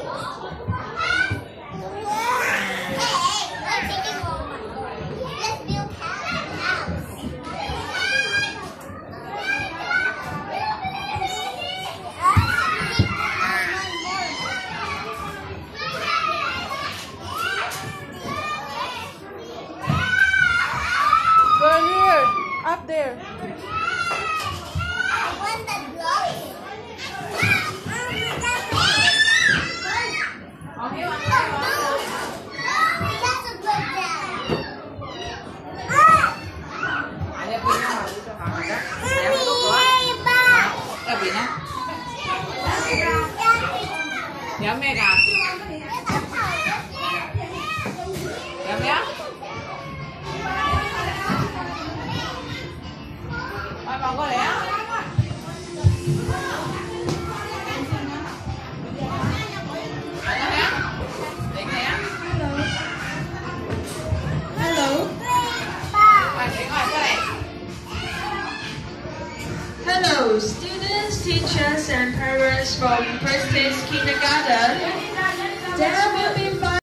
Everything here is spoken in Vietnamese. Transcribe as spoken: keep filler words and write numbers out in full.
Up there. Nhớ mẹ cả. Nhớ mẹ. Ai bằng có lẽ. Hello, students, teachers, and parents from Prestige Kindergarten. There will be